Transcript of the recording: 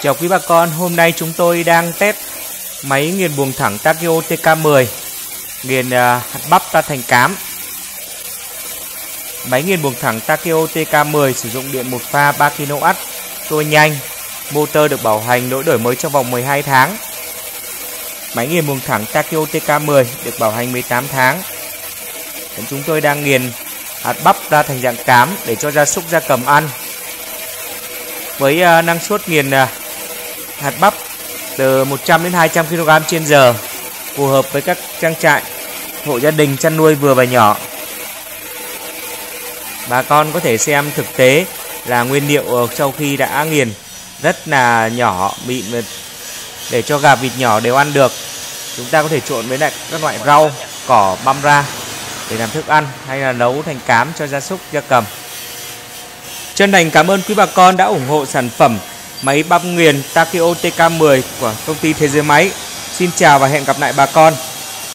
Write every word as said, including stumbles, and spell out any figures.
Chào quý bà con, hôm nay chúng tôi đang test máy nghiền buồng thẳng Takeo T K mười, nghiền uh, hạt bắp ra thành cám. Máy nghiền buồng thẳng Takeo T K mười sử dụng điện một pha ba ki lô oát, tua nhanh, motor được bảo hành lỗi đổi mới trong vòng mười hai tháng. Máy nghiền buồng thẳng Takeo T K mười được bảo hành mười tám tháng. Chúng tôi đang nghiền hạt bắp ra thành dạng cám để cho gia súc gia cầm ăn. Với uh, năng suất nghiền uh, hạt bắp từ một trăm đến hai trăm ki lô gam trên giờ, phù hợp với các trang trại, hộ gia đình chăn nuôi vừa và nhỏ. Bà con có thể xem thực tế là nguyên liệu sau khi đã nghiền rất là nhỏ, mịn, để cho gà vịt nhỏ đều ăn được. Chúng ta có thể trộn với lại các loại rau, cỏ băm ra để làm thức ăn hay là nấu thành cám cho gia súc gia cầm. Chân thành cảm ơn quý bà con đã ủng hộ sản phẩm máy băm nghiền Takeo T K mười của công ty Thế Giới Máy. Xin chào và hẹn gặp lại bà con.